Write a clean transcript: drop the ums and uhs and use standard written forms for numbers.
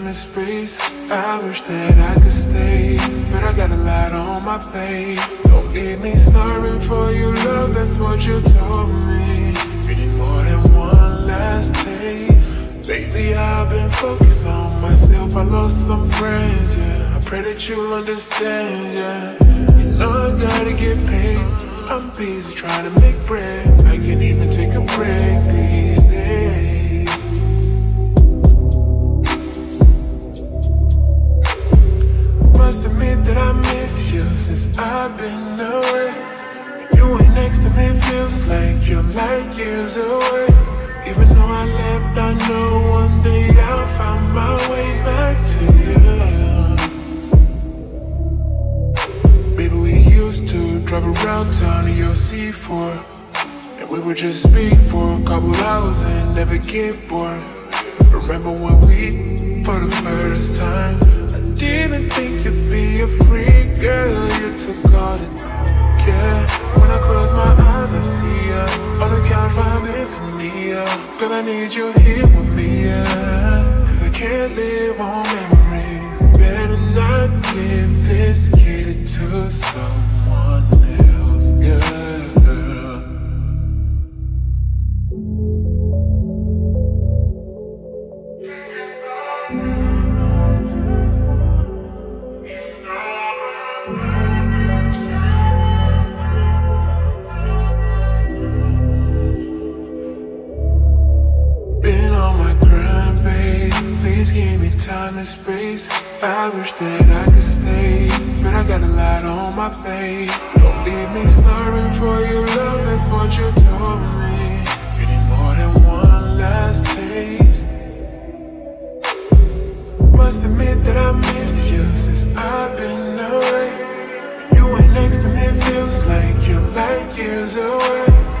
time and space. I wish that I could stay, but I got a lot on my plate. Don't leave me starving for your love, that's what you told me. You need more than one last taste. Lately I've been focused on myself, I lost some friends, yeah. I pray that you'll understand, yeah. You know I gotta get paid, I'm busy trying to make bread. I can't even take a break these days. Must admit that I miss you since I've been away. You ain't next to me, feels like you're light years away. Even though I left, I know one day I'll find my way back to you. Baby, we used to drive around town in your C4, and we would just speak for a couple hours and never get bored. Remember when we, for the first time, I didn't think you'd be a freak, girl, you took all the care. When I close my eyes, I see us on the couch vibing to Nia. Girl, I need you here with me, yeah. Cause I can't live on memories. Better not give this kid to someone else, girl. Please give me time and space. I wish that I could stay, but I got a lot on my plate. Don't leave me starving for your love, that's what you told me. You need more than one last taste. Must admit that I miss you since I've been away. You ain't next to me, feels like you're light years away.